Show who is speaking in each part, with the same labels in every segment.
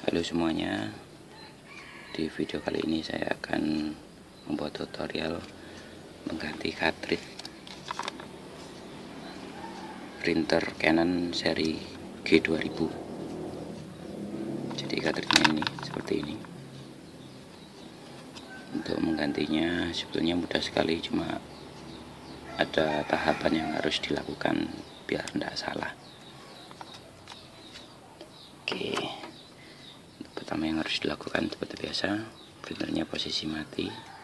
Speaker 1: Halo semuanya, di video kali ini saya akan membuat tutorial mengganti cartridge printer Canon seri G2000. Jadi cartridge-nya ini seperti ini. Untuk menggantinya sebetulnya mudah sekali, cuma ada tahapan yang harus dilakukan biar tidak salah. Oke, pertama yang harus dilakukan seperti biasa, printernya posisi mati.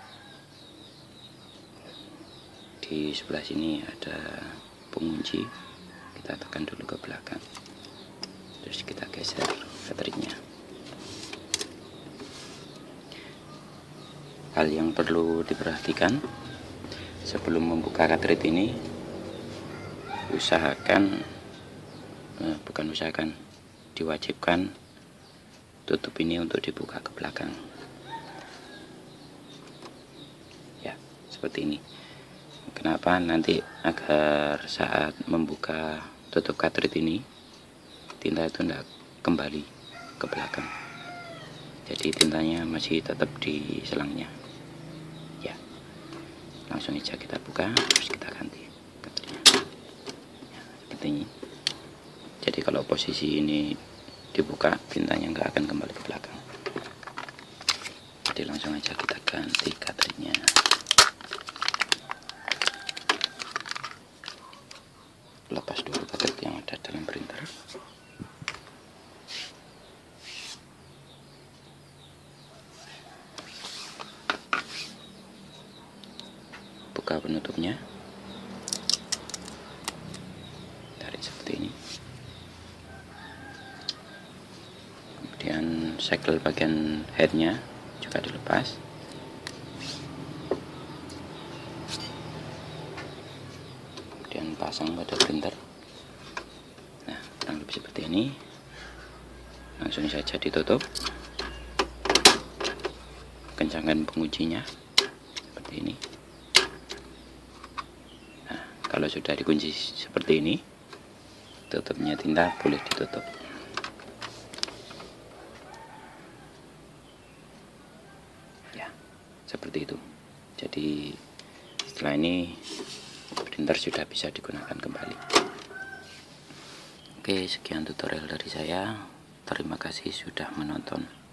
Speaker 1: Di sebelah sini ada pengunci, kita tekan dulu ke belakang, terus kita geser cartridge-nya. Hal yang perlu diperhatikan sebelum membuka cartridge ini, diwajibkan tutup ini untuk dibuka ke belakang. Ya, seperti ini. Kenapa? Nanti agar saat membuka tutup cartridge ini, tinta itu tidak kembali ke belakang. Jadi tintanya masih tetap di selangnya. Ya, langsung aja kita buka, terus kita ganti cartridge-nya. Ya, seperti ini. Jadi kalau posisi ini dibuka, tintanya nggak akan kembali ke belakang. Jadi langsung aja kita ganti cartridge-nya. Lepas dulu cartridge yang ada dalam printer. Buka penutupnya. Tarik seperti ini. Kemudian segel bagian headnya juga dilepas. Kemudian pasang pada printer. Nah, kurang lebih seperti ini. Langsung saja ditutup. Kencangkan penguncinya seperti ini. Nah, kalau sudah dikunci seperti ini, tutupnya tinta boleh ditutup. Ya, seperti itu. Jadi setelah ini printer sudah bisa digunakan kembali. Oke, sekian tutorial dari saya. Terima kasih sudah menonton.